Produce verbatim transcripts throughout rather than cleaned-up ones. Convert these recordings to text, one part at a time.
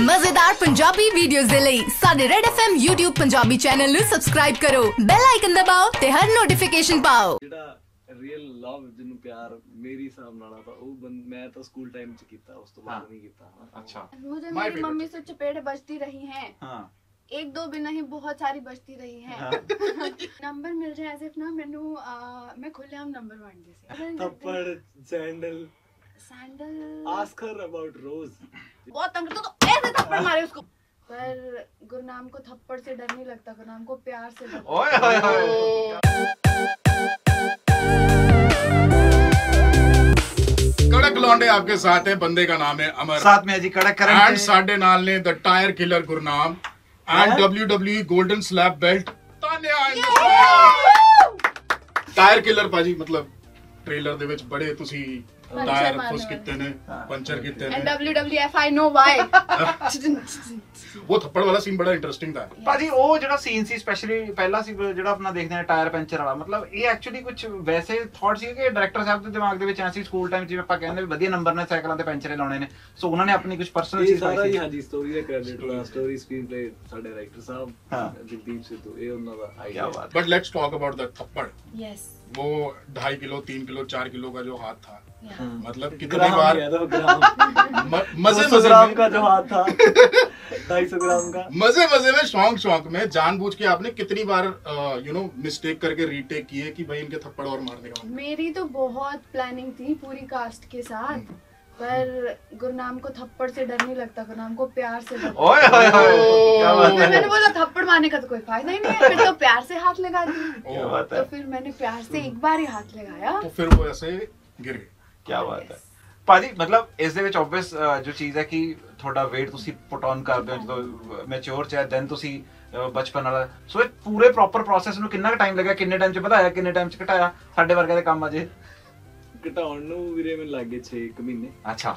मजेदार पंजाबी वीडियोस दे लई साडे Red F M YouTube Punjabi channel नु सब्सक्राइब करो, बेल आइकन दबाओ ते हर नोटिफिकेशन पाओ। ਜਿਹੜਾ ਰੀਅਲ ਲਵ ਜਿਹਨੂੰ ਪਿਆਰ ਮੇਰੀ ਹਿਸਾਬ ਨਾਲ ਤਾਂ ਉਹ ਮੈਂ ਤਾਂ ਸਕੂਲ ਟਾਈਮ ਚ ਕੀਤਾ, ਉਸ ਤੋਂ ਬਾਅਦ नहीं ਕੀਤਾ। अच्छा, मुझे मेरी मम्मी से चपेट बजती रही हैं। हाँ। एक दो भी नहीं, बहुत सारी बजती रही हैं। हाँ। नंबर मिल जाए ऐसे ना मैनू मैं खुलेआम नंबर मांगदी सी। थप्पड़, sandal sandal ask her about rose. बहुत तंग तो ऐसे थप्पड़ मारे उसको। पर गुरनाम को थप्पड़ से डर नहीं लगता, गुरनाम को प्यार से डर। ओए ओए ओए कड़क लौंडे आपके साथ है, बंदे का नाम है अमर, साथ में जी कड़क करण एंड साडे नाल ने the tyre killer Gurnam and WWE golden slab belt Tanya. Tyre killer पाजी मतलब ट्रेलर ਦੇ ਵਿੱਚ ਬੜੇ ਤੁਸੀਂ टायर फुस कितने ने पंचर कितने ने and WWF I know why. वो थप्पड़ वाला सीन बड़ा इंटरेस्टिंग था पाजी। ਉਹ ਜਿਹੜਾ ਸੀਨ ਸੀ ਸਪੈਸ਼ਲੀ ਪਹਿਲਾ ਸੀ ਜਿਹੜਾ ਆਪਣਾ ਦੇਖਦੇ ਆ ਟਾਇਰ ਪੈਂਚਰ ਵਾਲਾ, ਮਤਲਬ ਇਹ ਐਕਚੁਅਲੀ ਕੁਝ ਵੈਸੇ ਥਾਟ ਸੀ ਕਿ ਡਾਇਰੈਕਟਰ ਸਾਹਿਬ ਦੇ ਦਿਮਾਗ ਦੇ ਵਿੱਚ ਐ ਸੀ ਸਕੂਲ ਟਾਈਮ ਜਿਵੇਂ ਆਪਾਂ ਕਹਿੰਦੇ ਵੀ ਵਧੀਆ ਨੰਬਰ ਨੇ ਸਾਈਕਲਾਂ ਤੇ ਪੈਂਚਰੇ ਲਾਉਣੇ ਨੇ, ਸੋ ਉਹਨਾਂ ਨੇ ਆਪਣੀ ਕੁਝ ਪਰਸਨਲ ਚੀਜ਼ ਪਾਈ ਸੀ। ਹਾਂਜੀ, ਸਟੋਰੀ ਦਾ ਕ੍ਰੈਡਿਟ ਲਾ ਸਟੋਰੀ ਸਕਰੀਨ ਪਲੇ ਸਾਡੇ ਰਾਈਟਰ ਸਾਹਿਬ ਜਗਦੀਪ ਸਿੱਧੂ, ਇਹ ਉਹਨਾਂ ਦਾ idea. But let's talk about the थप्पड़। यस, वो ढाई किलो तीन किलो चार किलो का जो हाथ था, मतलब कितनी ग्राम बार मजे मजे ग्राम का जो हाथ था ढाई सौ ग्राम का, मजे मजे में शौक शौक में जानबूझ के आपने कितनी बार यू नो मिस्टेक करके रीटेक किए कि भाई इनके थप्पड़ और मारने का? मेरी तो बहुत प्लानिंग थी पूरी कास्ट के साथ, पर गुरनाम को थप्पड़ से डर नहीं लगता, गुरनाम को प्यार से डर। ओए ओए क्या बात है। मैंने बोला थप्पड़ मारने का तो कोई फायदा ही नहीं है, फिर तो प्यार से हाथ लगा दिया। तो फिर मैंने प्यार से एक बार ही हाथ लगाया, तो फिर वो ऐसे गिर गए। क्या बात है ਭਾਜੀ। ਮਤਲਬ ਇਸ ਦੇ ਵਿੱਚ ਆਬਵੀਅਸ ਜੋ ਚੀਜ਼ ਹੈ ਕਿ ਤੁਹਾਡਾ weight ਤੁਸੀਂ ਪੁਟ ਔਨ ਕਰਦੇ ਹੋ ਜਦੋਂ ਮੈਚੁਰ ਚ ਹੈ, ਦੈਨ ਤੁਸੀਂ ਬਚਪਨ ਵਾਲਾ, ਸੋ ਇਹ ਪੂਰੇ ਪ੍ਰੋਪਰ ਪ੍ਰੋਸੈਸ ਨੂੰ ਕਿੰਨਾ ਟਾਈਮ ਲੱਗਿਆ, ਕਿੰਨੇ ਟਾਈਮ ਚ ਵਧਾਇਆ, ਕਿੰਨੇ ਟਾਈਮ ਚ ਘਟਾਇਆ? ਸਾਡੇ ਵਰਗੇ ਦੇ ਕੰਮ ਅਜੇ ਘਟਾਉਣ ਨੂੰ ਵੀਰੇ ਮੈਨੂੰ ਲੱਗੇ ਛੇ ਕੁ ਮਹੀਨੇ। ਅੱਛਾ,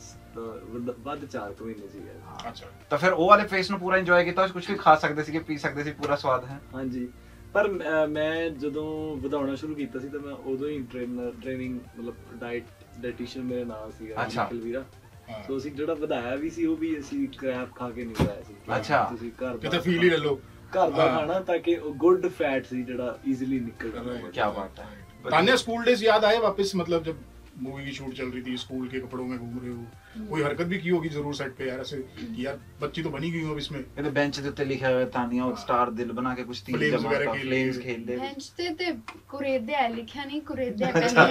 ਵੱਧ ਚਾਰ ਕੁ ਮਹੀਨੇ ਸੀਗਾ। ਅੱਛਾ, ਤਾਂ ਫਿਰ ਉਹ ਵਾਲੇ ਫੇਸ ਨੂੰ ਪੂਰਾ ਇੰਜੋਏ ਕੀਤਾ, ਕੁਝ ਵੀ ਖਾ ਸਕਦੇ ਸੀਗੇ, ਪੀ ਸਕਦੇ ਸੀ, ਪੂਰਾ ਸਵਾਦ ਹੈ? ਹਾਂਜੀ, ਪਰ ਮੈਂ ਜਦੋਂ ਵਧਾਉਣਾ ਸ਼ੁਰੂ ਕੀਤਾ ਸੀ ਤਾਂ ਮੈਂ ਉਦੋਂ ਹੀ ਟ੍ਰੇਨਰ ਟ੍ਰੇਨਿੰਗ ਮਤਲਬ ਡਾਈਟ ਡਾਈਟੀਸ਼ੀਅਨ ਮੇਰੇ ਨਾਲ ਸੀਗਾ ਨਿਖਿਲ ਵੀਰਾ, ਸੋ ਅਸੀਂ ਜਿਹੜਾ ਵਧਾਇਆ ਵੀ ਸੀ ਉਹ ਵੀ ਅਸੀਂ ਕ੍ਰੈਪ ਖਾ ਕੇ ਨਹੀਂ ਵਧਾਇਆ ਸੀ। ਅੱਛਾ, ਤੁਸੀਂ ਘਰ ਕਿਤੇ ਫੀਲ ਹੀ ਲੈ ਲਓ ਘਰ ਦਾ ਖਾਣਾ, ਤਾਂ ਕਿ ਉਹ ਗੁੱਡ ਫੈਟ ਸੀ ਜਿਹੜਾ ਈਜ਼ੀਲੀ निकल जाए। क्या बात है। तान्या, स्कूल डेज याद आए वापस? मतलब जब मूवी की शूट चल रही थी, स्कूल के कपड़ों में घूम रहे हो, कोई हरकत भी की होगी जरूर सेट पे यार, ऐसे कि यार बच्ची तो बनी गई हो अब इसमें? ਇਹਦੇ ਬੈਂਚ ਦੇ ਉੱਤੇ ਲਿਖਿਆ ਹੋਇਆ ਤਾਨੀਆ और स्टार दिल बना के कुछ तीर जमा का फ्लेम्स खेलਦੇ ਬੈਂਚ ਤੇ ਤੇ ਕੁਰੇਦੇ ਆ ਲਿਖਿਆ ਨਹੀਂ, ਕੁਰੇਦੇ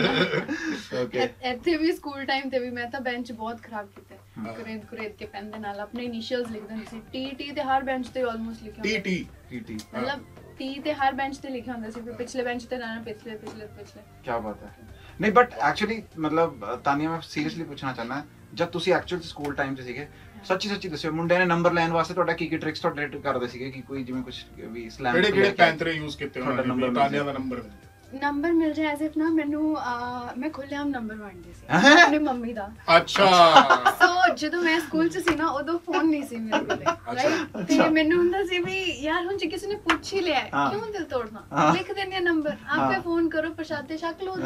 ਪੈਨ। ਓਕੇ, ਇੱਥੇ ਵੀ ਸਕੂਲ ਟਾਈਮ ਤੇ ਵੀ ਮੈਂ ਤਾਂ ਬੈਂਚ ਬਹੁਤ ਖਰਾਬ ਕੀਤਾ, ਕੁਰੇਦ ਕੁਰੇਦ ਕੇ ਪੈਨ ਦੇ ਨਾਲ ਆਪਣੇ ਇਨੀਸ਼ੀਅਲਸ ਲਿਖ ਦਿੰਦੀ ਸੀ। ਟੀ ਟੀ ਤੇ ਹਰ ਬੈਂਚ ਤੇ ਆਲਮੋਸਟ ਲਿਖਿਆ ਹੁੰਦਾ। टी टी टी ਮਤਲਬ ਟੀ ਤੇ ਹਰ ਬੈਂਚ ਤੇ ਲਿਖਿਆ ਹੁੰਦਾ ਸੀ, ਫਿਰ ਪਿਛਲੇ ਬੈਂਚ ਤੇ ਨਾ ਪਿਛਲੇ ਪਿਛਲੇ ਪਿਛਲੇ। क्या बात है। नहीं बट एक्चुअली मतलब तानिया मैं सीरियसली पूछना चाहना है, जब ਤੁਸੀਂ ਐਕਚੁਅਲ ਸਕੂਲ ਟਾਈਮ 'ਚ ਸੀਗੇ, ਸੱਚੀ ਸੱਚੀ ਦੱਸਿਓ, ਮੁੰਡਿਆਂ ਨੇ ਨੰਬਰ ਲੈਣ ਵਾਸਤੇ ਤੁਹਾਡਾ ਕੀ ਕੀ ਟ੍ਰਿਕਸ ਤੁਹਾਡੇ ਕਰਦੇ ਸੀਗੇ ਕਿ ਕੋਈ ਜਿਵੇਂ ਕੁਝ ਵੀ ਸਲੈਮ ਕਿਹੜੇ ਕਿਹੜੇ ਪੈਂਤਰੇ ਯੂਜ਼ ਕੀਤੇ ਉਹਨਾਂ ਨੇ ਤਾਨੀਆ ਦਾ ਨੰਬਰ ਨੰਬਰ ਮਿਲ ਜਾਏ ਐਜ਼ ਇਫ ਨਾ ਮੈਨੂੰ ਮੈਂ ਖੁੱਲੇਆਮ ਨੰਬਰ ਮੰਗਦੀ ਸੀ ਆਪਣੀ ਮੰਮੀ ਦਾ। ਅੱਛਾ, ਸੋ ਜਦੋਂ ਮੈਂ ਸਕੂਲ 'ਚ ਸੀ ਨਾ ਉਦੋਂ ਫੋਨ ਨਹੀਂ ਸੀ ਮੇਰੇ ਕੋਲ, ਰਾਈਟ, ਤੇ ਮੈਨੂੰ ਹੁੰਦਾ ਸੀ ਵੀ ਯਾਰ ਹੁਣ ਜੇ ਕਿਸੇ ਨੇ ਪੁੱਛ ਹੀ ਲਿਆ ਕਿਉਂ ਦਿਲ ਤੋੜਨਾ, ਲਿਖ ਦਿੰਦੇ ਨੰਬਰ, ਆਪੇ ਫੋਨ ਕਰੋ, ਪ੍ਰਸ਼ਾਦੇ ਛਕ ਲਓ।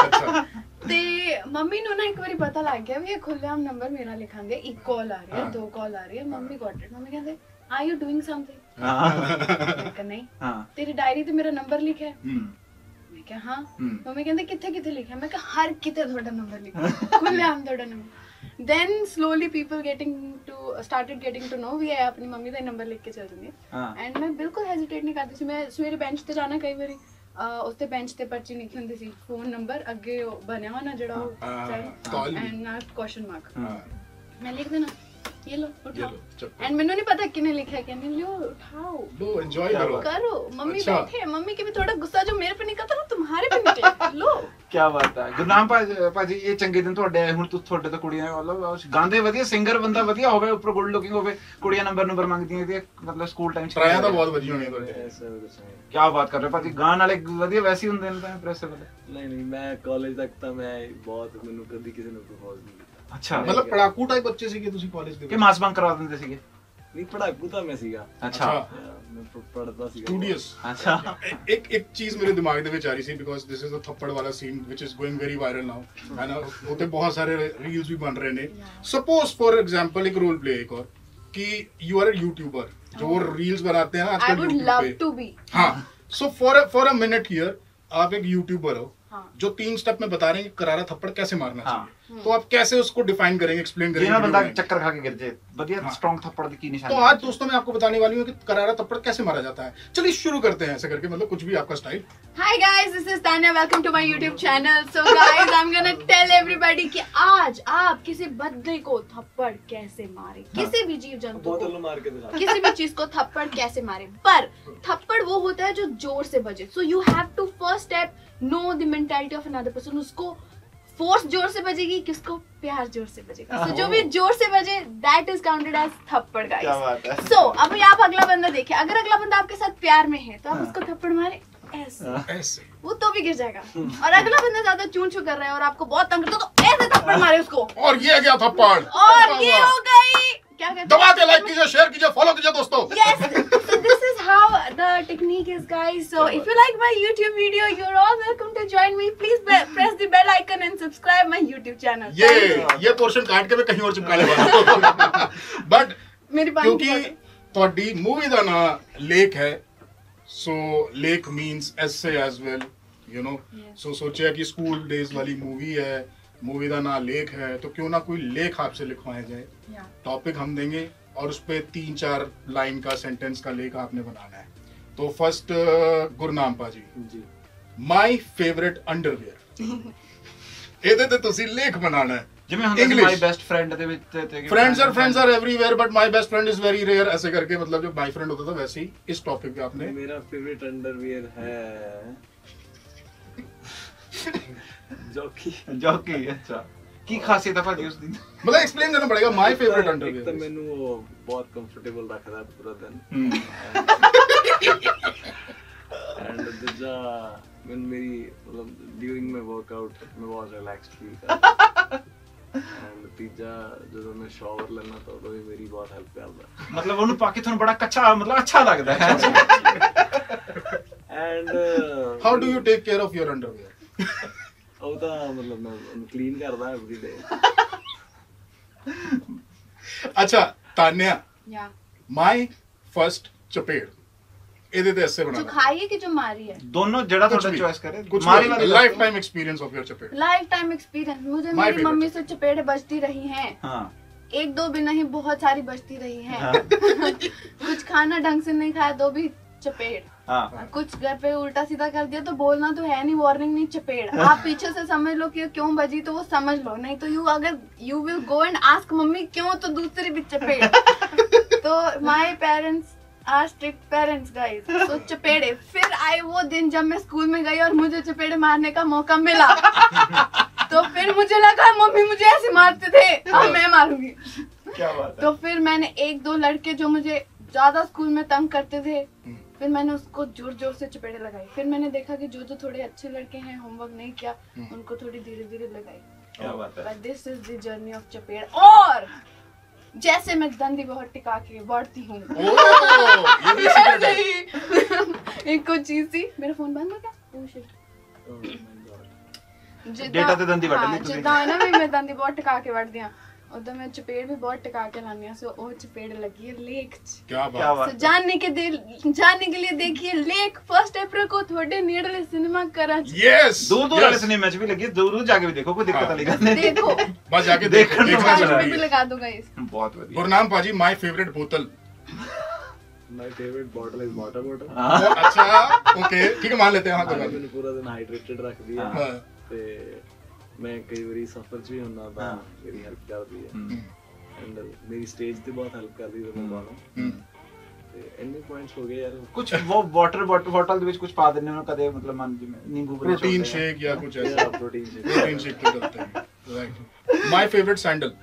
ਤੇ ਮੰਮੀ ਨੂੰ ਨਾ ਇੱਕ ਵਾਰੀ ਪਤਾ ਲੱਗ ਗਿਆ ਵੀ ਇਹ ਖੁੱਲੇਆਮ ਨੰਬਰ ਮੇਰਾ ਲਿਖਾਂਦੇ, ਇੱਕ ਕਾਲ ਆ ਰਹੀ ਹੈ, ਦੋ ਕਾਲ ਆ ਰਹੀ ਹੈ, ਮੰਮੀ ਗॉट इट। ਮੰਮੀ ਕਹਿੰਦੇ ਆਰ ਯੂ ਡੂਇੰਗ ਸਮਥਿੰਗ? ਮੈਂ ਕਿਹਾ ਨਹੀਂ। ਤੇਰੀ ਡਾਇਰੀ ਤੇ ਮੇਰਾ ਨੰਬਰ ਲਿਖਿਆ ਹੈ? ਮੈਂ ਕਿਹਾ ਹਾਂ। ਮੰਮੀ ਕਹਿੰਦੇ ਕਿੱਥੇ ਕਿੱਥੇ ਲਿਖਿਆ? ਮੈਂ ਕਿਹਾ ਹਰ ਕਿਤੇ ਤੁਹਾਡਾ ਨੰਬਰ ਲਿਖਿਆ, ਖੁੱਲੇਆਮ ਤੁਹਾਡਾ number. then slowly people getting to started getting to know ਵੀ ਇਹ ਆਪਣੀ ਮੰਮੀ ਦਾ ਨੰਬਰ ਲਿਖ ਕੇ ਚੱਲ ਜਾਂਦੀ ਹੈ। ਐਂਡ ਮੈਂ ਬਿਲਕੁਲ ਹੈਜ਼ਿਟੇਟ ਨਹੀਂ ਕਰਦੀ ਸੀ। ਮੈਂ ਸਵੇਰੇ ਬੈਂਚ ਤੇ ਜਾਣਾ, ਕਈ ਵਾਰੀ ਉਸ ਤੇ ਬੈਂਚ ਤੇ ਪਰਚੀ ਲਿਖੀ ਹੁੰਦੀ ਸੀ, ਫੋਨ ਨੰਬਰ ਅੱਗੇ ਉਹ ਬਣਿਆ ਹੋਣਾ ਜਿਹੜਾ ਉਹ ਐਂਡ ਨਾਲ ਕੁਐਸਚਨ ਮਾਰਕ, ਮੈਂ ਲਿਖ ਦੇਣਾ ये लो उठाओ, एंड मैंने नहीं पता किने लिखा है, कहने लो उठाओ, लो एंजॉय करो करो। मम्मी बैठे हैं, मम्मी के भी थोड़ा गुस्सा जो मेरे पे निकलता ना तुम्हारे पे निकले, लो। क्या बात है। ਗੁਰਨਾਮ ਭਾਜੀ, ਇਹ ਚੰਗੇ ਦਿਨ ਤੁਹਾਡੇ ਆਏ ਹੁਣ, ਤੁਸੀਂ ਤੁਹਾਡੇ ਤੋਂ ਕੁੜੀਆਂ ਮਤਲਬ ਗਾਉਂਦੇ ਵਧੀਆ, ਸਿੰਗਰ ਬੰਦਾ ਵਧੀਆ ਹੋਵੇ, ਉੱਪਰ ਗੁੱਡ ਲੁਕਿੰਗ ਹੋਵੇ, ਕੁੜੀਆਂ ਨੰਬਰ ਨੰਬਰ ਮੰਗਦੀਆਂ ਤੇ ਮਤਲਬ ਸਕੂਲ ਟਾਈਮ ਚ ਟਰਾਇਆ ਤਾਂ ਬਹੁਤ ਵਧੀਆ ਹੋਣੀ ਤੁਹਾਡੇ। ਕੀ ਬਾਤ ਕਰ ਰਹੇ ਭਾਜੀ, ਗਾਣ ਵਾਲੇ ਵਧੀਆ ਵੈਸੇ ਹੁੰਦੇ ਨੇ ਤਾਂ ਇੰਪ੍ਰੈਸਿਵ ਵਾਲੇ। ਨਹੀਂ ਨਹੀਂ, ਮੈਂ ਕਾਲਜ ਤੱਕ ਤਾਂ ਮੈਂ ਬਹੁਤ, ਮੈਨੂੰ ਕਦੀ ਕਿਸੇ ਨੇ ਪ੍ਰਪੋਜ਼ ਨਹੀਂ ਕੀਤਾ। ਅੱਛਾ, ਮਤਲਬ ਪੜਾਕੂ ਟਾਈਪ ਬੱਚੇ ਸੀਗੇ ਤੁਸੀਂ ਕਾਲਜ ਦੇ? ਕਿ ਮਾਸ ਬੰਕ ਕਰਵਾ ਦਿੰਦੇ ਸੀਗੇ? ਨਹੀਂ, ਪੜਾਕੂ ਤਾਂ ਮੈਂ ਸੀਗਾ। ਅੱਛਾ, ਮੈਂ ਪੜਦਾ ਸੀਗਾ, ਸਟੂਡੀਅਸ। ਅੱਛਾ, ਇੱਕ ਇੱਕ ਚੀਜ਼ ਮੇਰੇ ਦਿਮਾਗ ਦੇ ਵਿੱਚ ਆ ਰਹੀ ਸੀ, ਬਿਕੋਜ਼ ਦਿਸ ਇਜ਼ ਅ ਥੱਪੜ ਵਾਲਾ ਸੀਨ ਵਿਚ is going very viral now, ਹੈ ਨਾ? ਉਹਤੇ ਬਹੁਤ ਸਾਰੇ ਰੀਲਸ ਵੀ ਬਣ ਰਹੇ ਨੇ। ਸਪੋਜ਼ ਫॉर ਐਗਜ਼ਾਮਪਲ ਇੱਕ ਰੋਲ ਪਲੇ, ਇੱਕ ਹੋਰ कि यू आर अ यूट्यूबर जो रील्स बनाते हैं ना आजकल I would YouTube love पे। to be. हाँ, so for for a minute here आप एक यूट्यूबर हो हाँ. जो तीन स्टेप में बता रहे हैं कि करारा थप्पड़ कैसे मारना हाँ. चाहिए, तो आप कैसे उसको डिफाइन करेंगे, एक्सप्लेन ਜਿਹਨਾਂ करेंगे ਬੰਦਾ video में? ਚੱਕਰ ਖਾ ਕੇ ਗਿਰ ਜੇ ਵਧੀਆ हाँ. ਸਟਰੋਂਗ ਥੱਪੜ ਦੀ ਕੀ ਨਿਸ਼ਾਨੀ तो आज दोस्तों मैं आपको बताने वाली हूँ कि करारा थप्पड़ कैसे मारा जाता है। चलिए शुरू करते हैं ऐसे करके, मतलब कुछ भी आपका style. Hi guys, this is Tanya. Welcome to my YouTube channel. So guys, I'm gonna tell everybody कि आज आप किसी बंदे को थप्पड़ कैसे मारे, किसी भी जीव जंतु बोतल को, मार के दिखा। किसी भी चीज को थप्पड़ कैसे मारे। पर थप्पड़ वो होता है जो जोर से बजे। So you have to first step know the mentality of another person. उसको फोर्स जोर से बजेगी, किसको प्यार जोर से बजेगा। So जो भी जोर से बजे, that is counted as थप्पड़ guys. क्या बात है। So अभी आप अगला बंदा देखिए, अगर अगला बंदा आपके साथ प्यार में है तो आप उसको थप्पड़ मारे ऐसे, ऐसे वो तो भी गिर जाएगा। और अगला बंदा ज्यादा चूं चू कर रहा है और आपको बहुत तंग करता है तो ऐसे थप्पड़ मारे उसको। और ये गया थप्पड़, और ये हो गई क्या कहते दबा के लाइक कीजिए, शेयर कीजिए, फॉलो कीजिए दोस्तों। Yes, so this is how the technique is, guys. So if you like my YouTube video, you're all welcome to join me. Please be- press the bell icon and subscribe my YouTube channel. ये Thank you. ये portion काट के मैं कहीं और चिपकाने वाला but मेरी पानी की क्योंकि bottle. ਤੁਹਾਡੀ मूवी ਦਾ ਨਾਮ ਲੇਕ ਹੈ, so Lekh means essay as well, you know. So सोचा कि स्कूल डेज वाली मूवी है, मूवी का नाम लेख है, तो क्यों ना कोई लेख आपसे लिखवाया जाए। Yeah. टॉपिक हम देंगे और उस पे तीन चार लाइन का सेंटेंस का लेख आपने बनाना है। तो फर्स्ट गुरनाम पाजी जी, माय फेवरेट अंडरवेयर, ਇਹਦੇ ਤੇ ਤੁਸੀਂ ਲੇਖ ਬਣਾਉਣਾ ਹੈ। ਜਿਵੇਂ ਹੁੰਦਾ ਸੀ ਮਾਈ ਬੈਸਟ ਫਰੈਂਡ ਦੇ ਵਿੱਚ ਤੇ friends are friends are everywhere but my best friend is very rare, ऐसे करके मतलब जो माय फ्रेंड होता था वैसे ही इस टॉपिक पे आपने। मेरा फेवरेट अंडरवियर है जॉकी। ਜੋਕੀ ਅੱਛਾ ਕੀ ਖਾਸੀਅਤ ਹੈ ਭਾਜੀ ਉਸ ਦੀ मतलब एक्सप्लेन करना पड़ेगा माय फेवरेट ਇੱਕ ਤਾਂ अंडरवेयर। ਮੈਨੂੰ ਉਹ ਬਹੁਤ ਕੰਫਰਟੇਬਲ ਰੱਖਦਾ ਪੂਰਾ ਦਿਨ, ਐਂਡ ਦੂਜਾ ਮੈਨੂੰ ਮੇਰੀ ਮਤਲਬ ਡਿਊਰਿੰਗ ਮਾਈ ਵਰਕਆਊਟ ਮੈਂ ਬਹੁਤ ਰਿਲੈਕਸਡ ਫੀਲ ਕਰਦਾ, ਐਂਡ ਤੀਜਾ ਜਦੋਂ ਮੈਂ ਸ਼ਾਵਰ ਲੈਣਾ ਤਾਂ ਉਦੋਂ ਵੀ ਮੇਰੀ ਬਹੁਤ ਹੈਲਪ ਕਰਦਾ, ਮਤਲਬ ਉਹਨੂੰ ਪਾ ਕੇ ਤੁਹਾਨੂੰ ਬੜਾ ਕੱਚਾ ਮਤਲਬ ਅੱਛਾ ਲੱਗਦਾ ਹੈ। And how do you take care of your underwear? ਉਹ ਤਾਂ ਮਤਲਬ ਮੈਂ ਉਹਨੂੰ ਕਲੀਨ ਕਰਦਾ ਐਵਰੀ ਡੇ। अच्छा तान्या, Yeah. माय फर्स्ट चपेड़, ਇਹਦੇ ਤੇ ऐसे जो बनाना खाई है कि जो मारी है? ਦੋਨੋਂ ਜਿਹੜਾ कुछ ਤੁਹਾਡਾ भी, ਚॉइस करे कुछ मारी वाली lifetime experience of your चपेड़। लाइफ टाइम एक्सपीरियंस मुझे My मेरी favorite. मम्मी से चपेट बजती रही हैं, हाँ एक दो भी नहीं बहुत सारी बजती रही हैं। हाँ कुछ खाना ढंग से नहीं खाया तो भी चपेट, हाँ कुछ घर पे उल्टा सीधा कर दिया तो बोलना तो है नहीं, वार्निंग नहीं, चपेट। आप पीछे से समझ लो कि क्यों बजी तो वो समझ लो, नहीं तो यू अगर you will go and ask mummy क्यों तो दूसरी भी चपेट। तो my parents are strict parents guys, तो चपेड़े। फिर आए वो दिन जब मैं स्कूल में गई और मुझे चपेड़े मारने का मौका मिला तो फिर मुझे लगा मम्मी मुझे ऐसे मारते थे, अब मैं मारूंगी। क्या बात है। तो फिर मैंने एक दो लड़के जो मुझे ज्यादा स्कूल में तंग करते थे, फिर मैंने उसको जोर जोर से चपेड़े लगाई। फिर मैंने देखा कि जो जो थोड़े अच्छे लड़के हैं, होमवर्क नहीं किया, उनको थोड़ी धीरे धीरे लगाई। क्या बात है। But this is the journey of चपेड़। और जैसे मैं दंडी बहुत टिका के बढ़ती हूँ ओह, ये भी secret है। एक कुछ चीज थी, मेरा फोन बंद हो गया। Oh shit। Data ਤੇ ਦੰਦੀ ਵੱਢ ਲਈ हाँ, ਤੁਸੀਂ। ਜਿੱਦਾਂ ਹੈ ਨਾ ਵੀ ਮੈਂ ਦੰਦੀ ਬਹੁਤ ਟਿਕਾ ਕੇ ਵੱਢਦੀ ਆ, ਉਦੋਂ ਮੈਂ ਚਪੇੜ ਵੀ ਬਹੁਤ ਟਿਕਾ ਕੇ ਲਾਉਂਦੀ ਆ। ਸੋ ਉਹ ਚਪੇੜ ਲੱਗੀ ਹੈ ਲੇਕ 'ਚ। क्या क्या बात। बात So, जानने के दिल जानने के लिए देखिए लेक फर्स्ट अप्रैल को थोड़े नेड़ले सिनेमा कराची। यस, दूर दूर वाले सिनेमा में भी लगी, दूर दूर जाके भी देखो, कोई दिक्कत वाली बात नहीं। देखो बस जाके देखना देखो, देखना तो जरूरी भी है। लगा दूंगा इस। बहुत बढ़िया। गुरनाम पाजी माय फेवरेट बोतल। My favourite bottle is water bottle. बहुत अच्छा, ओके ठीक है, मान लेते हैं। हाँ तो ਮੈਨੂੰ ਪੂਰਾ ਦਿਨ ਹਾਈਡਰੇਟਡ ਰੱਖਦੀ ਹੈ, हाँ। ਤੇ ਮੈਂ ਕਈ ਵਾਰੀ ਸਫਰ 'ਚ ਵੀ ਹੁੰਦਾ ਤਾਂ ਹਾਂ। ਮੇਰੀ ਹੈਲਪ ਕਰਦੀ ਹੈ, हम्म। ਐਂਡ ਮੇਰੀ ਸਟੇਜ ਤੇ ਬਹੁਤ ਹੈਲਪ ਕਰਦੀ ਹੈ ਮੈਂ ਗਾਣਾ, हम्म। ਤੇ ਇੰਨੇ ਪੁਆਇੰਟਸ ਹੋ ਗਏ ਯਾਰ। कुछ वो वाटर बॉटल ਦੇ ਵਿੱਚ ਕੁਝ ਪਾ ਦਿੰਦੇ ਹੋ ਕਦੇ, ਮਤਲਬ ਮਨ ਜਿਵੇਂ ਨੀंबू प्रोटीन शेक या कुछ ऐसा। Protein shake. प्रोटीन शेक तो करते हैं, right. My favourite sandal.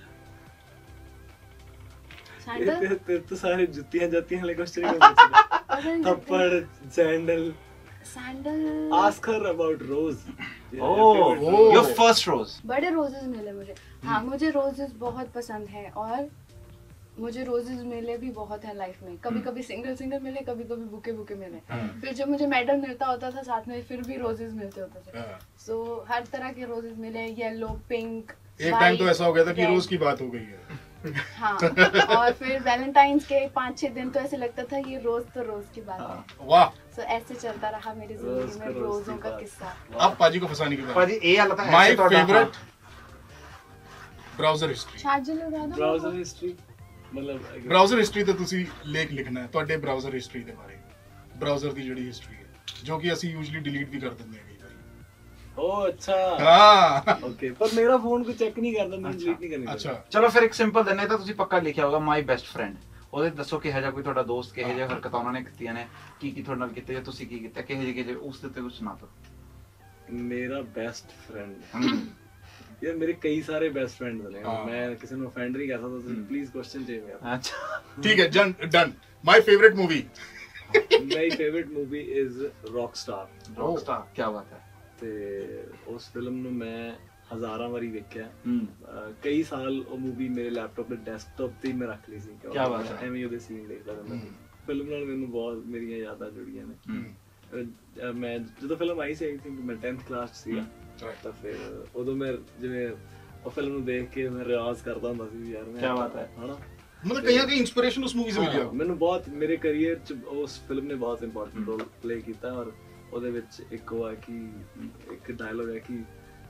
Sandal ਤੇ ਤੇ ਸਾਰੇ ਜੁੱਤੀਆਂ ਜਾਤੀਆਂ ਵਾਲੇ ਕੁਐਸਚਨ ਹੀ ਪੁੱਛਦੇ। ਥੱਪੜ, sandal, sandal ask her about rose। Oh, Oh. Your first rose. बड़े रोजेस मिले मुझे। हाँ मुझे रोजेस बहुत पसंद है और मुझे रोजेस मिले भी बहुत है लाइफ में, कभी कभी सिंगल सिंगल मिले, कभी कभी बुके बुके मिले, फिर जब मुझे मेडल मिलता होता था साथ में फिर भी रोजेस मिलते होते थे। सो so, हर तरह के रोजेस मिले, येलो, पिंक। एक टाइम तो ऐसा हो गया था कि रोज की बात हो गई है। हाँ, और फिर वैलेंटाइंस के पाँच छह दिन तो ऐसे लगता था ये रोज तो रोज की बात है। वाह। सो so, ऐसे चलता रहा मेरी जिंदगी में रोजों का किस्सा। अब पाजी को फंसाने की बात। पाजी ये हालत है। My favourite browser history. Browser history मतलब ब्ਰਾਊਜ਼ਰ ਹਿਸਟਰੀ ਤੇ ਤੁਸੀਂ ਲੇਖ ਲਿਖਣਾ ਹੈ ਤੁਹਾਡੇ ਬ੍ਰਾਊਜ਼ਰ ਹਿਸਟਰੀ ਦੇ ਬਾਰੇ, ਬ੍ਰਾਊਜ਼ਰ ਦੀ ਜਿਹੜੀ ਹਿਸਟਰੀ ਹੈ ਜੋ ਕਿ ਅਸੀਂ ਯੂਜੂਲੀ ਡਿਲੀਟ ਵੀ ਕਰ ਦਿੰਦੇ ਹਾਂ ਕਈ ਵਾਰੀ। ਓ ਅੱਛਾ ਹਾਂ ਓਕੇ, ਪਰ ਮੇਰਾ ਫੋਨ ਕੋਈ ਚੈੱਕ ਨਹੀਂ ਕਰਦਾ, ਮੈਂ ਡਿਲੀਟ ਨਹੀਂ ਕਰਨੀ। ਅੱਛਾ ਚਲੋ ਫਿਰ ਇੱਕ ਸਿੰਪਲ ਦਿਨ ਹੈ ਤਾਂ ਤੁਸੀਂ ਪੱਕਾ ਲਿਖਿਆ ਹੋਗਾ ਮਾਈ ਬੈਸਟ ਫਰੈਂਡ, ਉਹਦੇ ਦੱਸੋ ਕਿਹੋ ਜਿਹਾ ਕੋਈ ਤੁਹਾਡਾ ਦੋਸਤ, ਕਿਹੋ ਜਿਹਾ ਹਰਕਤਾਂ ਉਹਨਾਂ ਨੇ ਕੀਤੀਆਂ ਨੇ, ਕੀ ਕੀ ਤੁਹਾਡੇ ਨਾਲ ਕੀਤੇ ਜਾਂ ਤੁਸੀਂ ਕੀ ਕੀਤਾ, ਕਿਹੋ ਜਿਹੇ ਕਿਹੋ ਉਸ ਦੇ ਉੱਤੇ ਕੁਝ ਸੁਣਾ ਦਿਓ। ਮੇਰਾ ਬੈਸਟ ਫਰੈਂਡ यार मेरे कई सारे बेस्ट फ्रेंड्स हैं, मैं किसी को ऑफेंड नहीं कर सकता, तो प्लीज क्वेश्चन चेंज कर। अच्छा ठीक है, done done. My favourite movie my favourite movie is Rockstar. Rockstar क्या बात है। ਤੇ ਉਸ ਫਿਲਮ ਨੂੰ ਮੈਂ ਹਜ਼ਾਰਾਂ ਵਾਰੀ ਵੇਖਿਆ। ਕਈ ਸਾਲ ਉਹ ਮੂਵੀ ਮੇਰੇ ਲੈਪਟਾਪ ਤੇ ਡੈਸਕਟਾਪ ਤੇ ਮੈਂ ਰੱਖ ਲਈ ਸੀ। ਕੀ ਬਾਤ ਹੈ। ਐਵੇਂ ਉਹਦੇ ਸੀਨ ਦੇਖਦਾ ਰਹਿੰਦਾ। ਫਿਲਮ ਨਾਲ ਮੈਨੂੰ ਬਹੁਤ ਮੇਰੀਆਂ ਯਾਦਾਂ ਜੁੜੀਆਂ ਨੇ। ਮੈਂ ਜਦੋਂ ਫਿਲਮ ਆਈ ਸੀ ਆਈ ਥਿੰਕ ਮੈਂ tenth ਕਲਾਸ 'ਚ ਸੀਗਾ, ਤਾਂ ਫਿਰ ਉਦੋਂ ਮੈਂ ਜਿਵੇਂ ਉਹ ਫਿਲਮ ਨੂੰ ਦੇਖ ਕੇ ਮੈਂ ਰਿਆਜ਼ ਕਰਦਾ ਹੁੰਦਾ ਸੀ ਯਾਰ ਮੈਂ। ਕੀ ਬਾਤ ਹੈ। ਹਨਾ मतलब कहीं ना कहीं इंस्पिरेशन उस मूवी से मिली है। ਮੈਨੂੰ ਬਹੁਤ ਮੇਰੇ ਕੈਰੀਅਰ 'ਚ ਉਸ ਫਿਲਮ ਨੇ ਬਹੁਤ ਇੰਪੋਰਟੈਂਟ ਰੋਲ ਪਲੇ ਕੀਤਾ। ਔਰ ਉਹਦੇ ਵਿੱਚ ਇੱਕ ਉਹ ਹੈ ਕਿ ਇੱਕ ਡਾਇਲੌਗ ਹੈ ਕਿ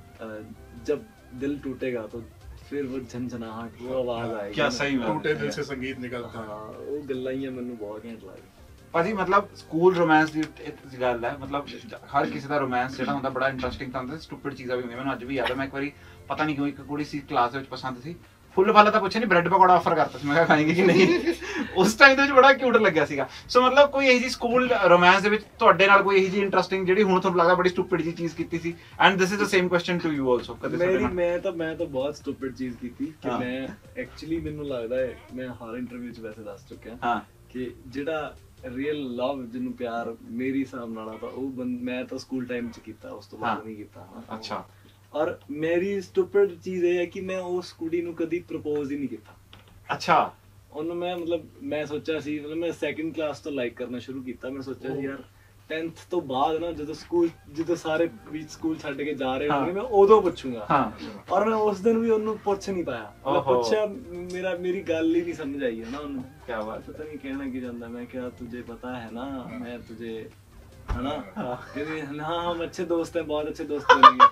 जब दिल टूटेगा तो फिर वो झनझनाहट वो आवाज आएगी। क्या सही बात है। टूटे दिल से संगीत निकलता है। हाँ वो ਗੱਲਾਂ ਹੀ ਮੈਨੂੰ ਬਹੁਤ ਘੈਂਟ ਲੱਗਦੀ। ਭਾਜੀ ਮਤਲਬ ਸਕੂਲ ਰੋਮਾਂਸ ਦੀ ਇੱਕ ਗੱਲ ਹੈ, ਮਤਲਬ ਹਰ ਕਿਸੇ ਦਾ ਰੋਮਾਂਸ ਜਿਹੜਾ ਹੁੰਦਾ ਬੜਾ ਇੰਟਰਸਟਿੰਗ ਤਾਂ ਹੁੰਦਾ, ਸਟੂਪਿਡ ਚੀਜ਼ਾਂ ਵੀ ਹੁੰਦੀਆਂ। ਮੈਨੂੰ ਅੱਜ ਵੀ ਯਾਦ ਹੈ ਮੈਂ ਇੱਕ ਵਾਰੀ ਪਤਾ ਨਹੀਂ ਕਿਉਂ ਇੱਕ ਕੁੜੀ ਸੀ ਕਲਾਸ ਦੇ ਵਿੱਚ ਪਸੰਦ ਸੀ, ਫੁੱਲ ਫਾਲਾ ਤਾਂ ਪੁੱਛਿਆ ਨਹੀਂ, ਬ੍ਰੈਡ ਪਕੌੜਾ ਆਫਰ ਕਰਤਾ ਸੀ, ਮੈਂ ਕਿਹਾ ਖਾਏਂਗੇ ਕਿ ਨਹੀਂ। ਉਸ ਟਾਈਮ ਦੇ ਵਿੱਚ ਬੜਾ ਕਿਊਟ ਲੱਗਿਆ ਸੀਗਾ। ਸੋ ਮਤਲਬ ਕੋਈ ਇਹੋ ਜਿਹੀ ਸਕੂਲ ਰੋਮਾਂਸ ਦੇ ਵਿੱਚ ਤੁਹਾਡੇ ਨਾਲ ਕੋਈ ਇਹੋ ਜਿਹੀ ਇੰਟਰਸਟਿੰਗ ਜਿਹੜੀ ਹੁਣ ਤੁਹਾਨੂੰ ਲੱਗਦਾ ਬੜੀ ਸਟੂਪਿਡ ਜੀ ਚੀਜ਼ ਕੀਤੀ ਸੀ। And this is the same question to you also. ਮੇਰੀ ਮੈਂ ਤਾਂ ਮੈਂ ਤਾਂ ਬਹੁਤ ਸਟੂਪਿਡ ਚੀਜ਼ ਕੀਤੀ ਕਿ ਮੈਂ ਐਕਚੁਅਲੀ ਮੈਨੂੰ ਲੱਗਦਾ ਹੈ ਮੈਂ ਹਰ ਇੰਟਰਵਿਊ 'ਚ ਵੈਸੇ ਦੱਸ ਚੁੱਕਿਆ ਹਾਂ ਕਿ ਜਿਹੜਾ ਰੀਅਲ ਲਵ ਜਿਹਨੂੰ ਪਿਆਰ ਮੇਰੀ ਹਿਸਾਬ ਨਾਲ ਤਾਂ ਉਹ ਮੈਂ ਤਾਂ ਸਕੂਲ ਟਾਈਮ 'ਚ ਕੀਤਾ, ਉਸ ਤੋਂ ਬਾਅਦ ਨਹੀਂ ਕੀਤਾ। ਅੱਛਾ। ਔਰ ਮੇਰੀ ਸਟੂਪਿਡ ਚੀਜ਼ ਇਹ ਹੈ ਕਿ ਮੈਂ ਉਸ ਕੁੜੀ ਨੂੰ ਕਦੀ ਪ੍ਰਪੋਜ਼ ਹੀ ਨਹੀਂ ਕੀਤਾ। ਅੱਛਾ। ਉਹਨੂੰ ਮੈਂ ਮਤਲਬ ਮੈਂ ਸੋਚਿਆ ਸੀ ਮਤਲਬ ਮੈਂ ਸੈਕਿੰਡ ਕਲਾਸ ਤੋਂ ਲਾਈਕ ਕਰਨਾ ਸ਼ੁਰੂ ਕੀਤਾ। ਮੈਂ ਸੋਚਿਆ ਸੀ ਯਾਰ tenth ਤੋਂ ਬਾਅਦ ਨਾ ਜਦੋਂ ਸਕੂਲ ਜਦੋਂ ਸਾਰੇ ਵੀ ਸਕੂਲ ਛੱਡ ਕੇ ਜਾ ਰਹੇ ਹੋਣਗੇ ਮੈਂ ਉਦੋਂ ਪੁੱਛੂੰਗਾ। ਔਰ ਮੈਂ ਉਸ ਦਿਨ ਵੀ ਉਹਨੂੰ ਪੁੱਛ ਨਹੀਂ ਪਾਇਆ। ਮੈਂ ਪੁੱਛਿਆ ਮੇਰਾ ਮੇਰੀ ਗੱਲ ਹੀ ਨਹੀਂ ਸਮਝ ਆਈ ਹੈ ਨਾ ਉਹਨੂੰ। ਕੀ ਬਾਤ। ਪਤਾ ਨਹੀਂ ਕਹਿਣਾ ਕੀ ਜਾਂਦਾ। ਮੈਂ ਕਿਹਾ ਤੁਝੇ ਪਤਾ ਹੈ ਨਾ ਮੈਂ ਤੁਝੇ है ना कहती हाँ हम अच्छे दोस्त हैं, बहुत अच्छे दोस्त बनेंगे।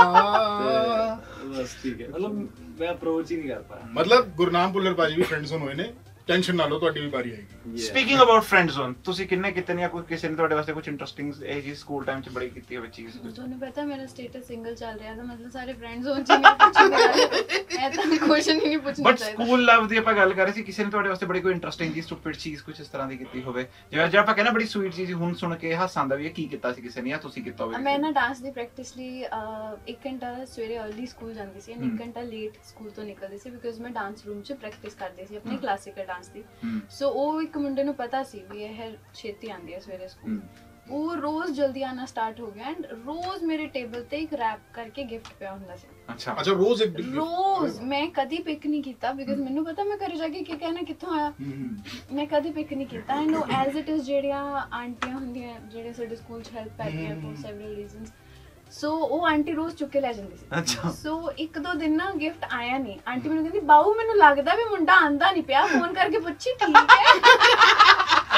बस ठीक है, मतलब मैं अप्रोच ही नहीं कर पाया। मतलब गुरनाम भुल्लर पाजी भी फ्रेंड जोन होए ने, टेंशन ना लो ਤੁਹਾਡੀ ਵੀ ਵਾਰੀ ਆਏਗੀ। ਸਪੀਕਿੰਗ ਅਬਾਊਟ ਫਰੈਂਡ ਜ਼ੋਨ, ਤੁਸੀਂ ਕਿੰਨੇ ਕਿਤੇ ਜਾਂ ਕੋਈ ਕਿਸੇ ਨੇ ਤੁਹਾਡੇ ਵਾਸਤੇ ਕੁਝ ਇੰਟਰਸਟਿੰਗ ਇਹ ਜੀ ਸਕੂਲ ਟਾਈਮ 'ਚ ਬੜੀ ਕੀਤੀ ਹੋਵੇ ਚੀਜ਼? ਤੁਹਾਨੂੰ ਪਤਾ ਮੇਰਾ ਸਟੇਟਸ ਸਿੰਗਲ ਚੱਲ ਰਿਹਾ ਤਾਂ ਮਤਲਬ ਸਾਰੇ ਫਰੈਂਡ ਜ਼ੋਨ 'ਚ ਨਹੀਂ ਪੁੱਛਦੇ ਐ ਤਾਂ ਕੁਐਸਚਨ ਹੀ ਨਹੀਂ ਪੁੱਛਣਾ ਚਾਹੀਦਾ। ਬਟ ਸਕੂਲ ਲਵ ਦੀ ਆਪਾਂ ਗੱਲ ਕਰ ਰਹੇ ਸੀ, ਕਿਸੇ ਨੇ ਤੁਹਾਡੇ ਵਾਸਤੇ ਬੜੀ ਕੋਈ ਇੰਟਰਸਟਿੰਗ ਜੀ ਸਟੂਪਿਡ ਚੀਜ਼ ਕੁਝ ਇਸ ਤਰ੍ਹਾਂ ਦੀ ਕੀਤੀ ਹੋਵੇ ਜਿਵੇਂ ਜੇ ਆਪਾਂ ਕਹਿੰਦੇ ਬੜੀ ਸਵੀਟ ਚੀਜ਼ ਹੁਣ ਸੁਣ ਕੇ ਹਾਸਾ ਆਉਂਦਾ ਵੀ ਇਹ ਕੀ ਕੀਤਾ ਸੀ ਕਿਸੇ ਨੇ ਜਾਂ ਤੁਸੀਂ ਕੀਤਾ ਹੋਵੇ? ਮੈਂ ਨਾ ਡਾਂਸ ਦੀ ਪ੍ਰੈਕਟਿਸ ਲਈ ਇੱਕ ਘੰਟਾ ਸਵੇਰੇ अर्ਲੀ ਸਕੂਲ ਜਾਂਦੀ ਸੀ, ਇੱਕ ਘੰਟਾ ਲੇਟ ਸਕੂਲ ਤੋਂ ਨਿਕਲਦੀ ਸੀ ਬਿਕਾਜ਼ ਮੈਂ ਡਾਂਸ ਰੂਮ 'ਚ ਪ੍ਰੈਕਟਿਸ ਕਰਦੀ ਸੀ ਆਪਣੀ ਕਲਾਸਿਕਲ ਡਾਂਸ ਦੀ। ਸੋ ਉਹ ਇੱਕ ਮੁੰਡੇ ਨੂੰ ਪਤਾ ਸੀ ਵੀ ਇਹ ਛੇਤੀ ਆਉਂਦੀ ਹੈ ਸਵੇਰੇ ਸਕੂਲ, ਉਹ ਰੋਜ਼ ਜਲਦੀ ਆਣਾ ਸਟਾਰਟ ਹੋ ਗਿਆ ਐਂਡ ਰੋਜ਼ ਮੇਰੇ ਟੇਬਲ ਤੇ ਇੱਕ ਰੈਪ ਕਰਕੇ ਗਿਫਟ ਪਿਆ ਹੁੰਦਾ ਸੀ। ਅੱਛਾ ਅੱਛਾ ਰੋਜ਼ ਇੱਕ ਰੋਜ਼ ਮੈਂ ਕਦੀ ਪਿਕ ਨਹੀਂ ਕੀਤਾ ਬਿਕਾਜ਼ ਮੈਨੂੰ ਪਤਾ ਮੈਂ ਘਰੇ ਜਾ ਕੇ ਕੀ ਕਹਿਣਾ ਕਿੱਥੋਂ ਆਇਆ, ਮੈਂ ਕਦੀ ਪਿਕ ਨਹੀਂ ਕੀਤਾ। ਐਂਡ ਉਹ ਐਜ਼ ਇਟ ਇਜ਼ ਜਿਹੜੀਆਂ ਆਂਟੀਆਂ ਹੁੰਦੀਆਂ ਜਿਹੜੇ ਸਾਡੇ ਸਕੂਲ 'ਚ ਹੈਲਪ ਕਰਦੀਆਂ ਫॉर ਸੈਵਰਲ ਰੀਜ਼ਨਸ, ਸੋ ਉਹ ਆਂਟੀ ਰੋਜ਼ ਚੁੱਕ ਕੇ ਲੈ ਜਾਂਦੀ ਸੀ। ਅੱਛਾ। ਸੋ ਇੱਕ ਦੋ ਦਿਨ ਨਾ ਗਿਫਟ ਆਇਆ ਨਹੀਂ, ਆਂਟੀ ਮੈਨੂੰ ਕਹਿੰਦੀ ਬਾਊ ਮੈਨੂੰ ਲੱਗਦਾ ਵੀ ਮੁੰਡਾ ਆਂਦਾ ਨਹੀਂ ਪਿਆ, ਫੋਨ ਕਰਕੇ ਪੁੱਛੀ ਠੀਕ ਹੈ।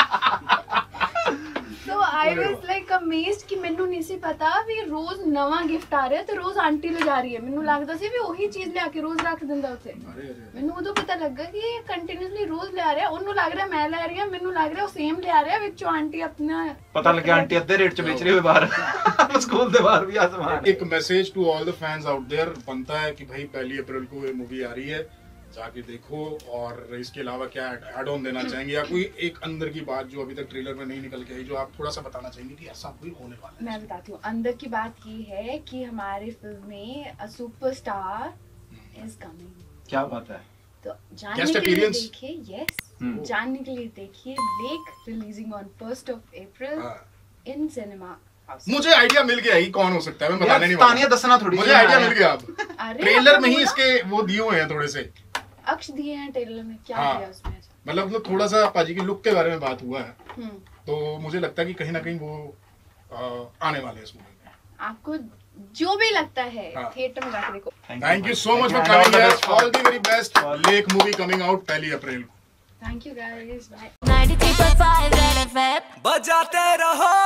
ਸੋ ਆਈ ਵਾਸ ਲਾਈਕ ਅਮੇਜ਼ਡ ਕਿ ਮੈਨੂੰ ਨਹੀਂ ਸੀ ਪਤਾ ਵੀ ਰੋਜ਼ ਨਵਾਂ ਗਿਫਟ ਆ ਰਿਹਾ ਤੇ ਰੋਜ਼ ਆਂਟੀ ਲਿਜਾ ਰਹੀ ਹੈ। ਮੈਨੂੰ ਲੱਗਦਾ ਸੀ ਵੀ ਉਹੀ ਚੀਜ਼ ਲਿਆ ਕੇ ਰੋਜ਼ ਰੱਖ ਦਿੰਦਾ ਉੱਥੇ। ਮੈਨੂੰ ਉਦੋਂ ਪਤਾ ਲੱਗਾ ਕਿ ਇਹ ਕੰਟੀਨਿਊਸਲੀ ਰੋਜ਼ ਲਿਆ ਰਿਹਾ, ਉਹਨੂੰ ਲੱਗ ਰਿਹਾ ਮੈਂ ਲੈ ਰਹੀ ਹਾਂ, ਮੈਨੂੰ ਲੱਗ ਰਿਹਾ ਉਹ ਸੇਮ ਲਿਆ ਰਿਹਾ, ਵਿੱਚੋਂ ਆਂਟੀ ਆਪਣਾ ਪਤਾ ਲੱਗਿਆ ਆਂਟੀ ਅੱਧੇ ਰੇਟ 'ਚ ਵੇਚ ਰਹੀ ਹੋਵੇ ਬਾਹਰ ਸਕੂਲ ਦੇ ਬਾਹਰ ਵੀ ਆ ਸਮਾਨ। एक message to all the fans out there बनता है कि भाई पहली अप्रैल को ये मूवी आ रही है, जाके देखो। और इसके अलावा क्या ऐड ऑन देना चाहेंगे या कोई एक अंदर की बात जो अभी तक ट्रेलर में नहीं निकल के आई जो आप थोड़ा सा बताना चाहेंगे कि ऐसा कोई होने वाला है? मैं बताती हूँ। अंदर की बात ये है कि हमारी फिल्म में अ सुपरस्टार इज कमिंग। क्या बात है। तो जानने के लिए देखिए, यस जानने के लिए देखिए Lekh releasing on first of April in cinema. मुझे आइडिया मिल गया ही कौन हो सकता है, मैं बताने नहीं वाला। दसना थोड़ी मुझे आइडिया मिल गया अब ट्रेलर में ही इसके वो दिए हुए हैं थोड़े से। अक्ष दिए हैं ट्रेलर में, क्या हाँ, दिया उसमें? मतलब मतलब थोड़ा सा पाजी के लुक के बारे में बात हुआ है, हम्म, तो मुझे लगता है कि कहीं ना कहीं वो आ, आने वाले हैं इस मूवी में। आपको जो भी लगता है हाँ। थिएटर में जाके देखो। Thank you so much for coming here, all the very best. Lekh movie coming out पहली अप्रैल को। Thank you guys, bye. Ninety three point five Red FM बजाते रहो।